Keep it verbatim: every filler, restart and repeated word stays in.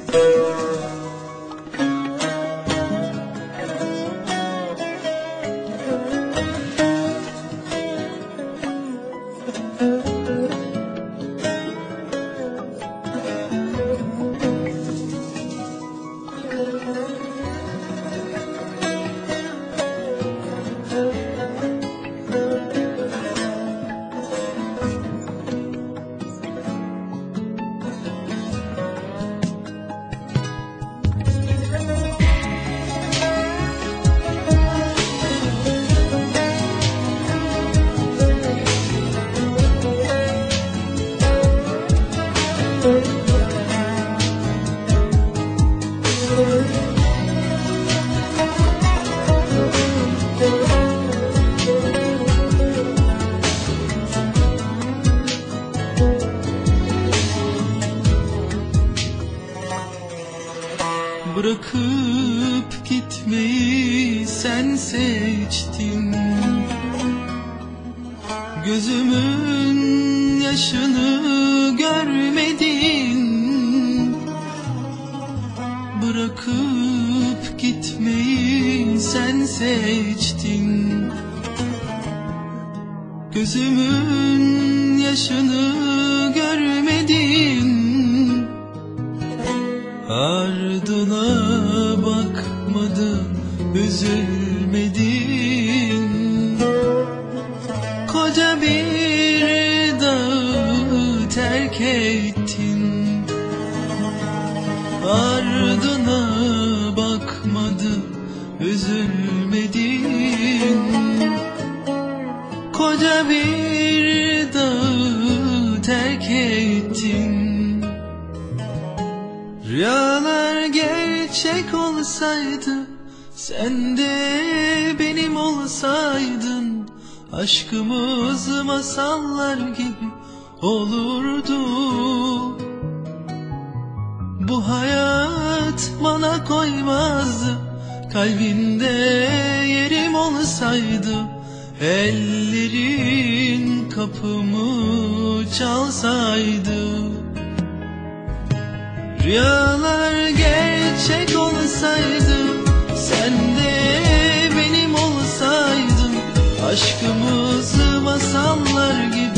Bırakıp gitmeyi sen seçtin, gözümün yaşını görmedin. Bırakıp gitmeyi sen seçtin, gözümün yaşını görmedin. Ardına bakmadın, üzülmedin. Koca bir dağı terk ettin, ardına bakmadın, üzülmedin. Koca bir dağı terk ettin. Rüyalar gerçek olsaydı, sen de benim olsaydın, aşkımız masallar gibi olurdu. Bu hayat bana koymazdı, kalbinde yerim olsaydı, ellerin kapımı çalsaydı. Rüyalar gerçek olsaydı, sen de benim olsaydın, aşkımız masallar gibi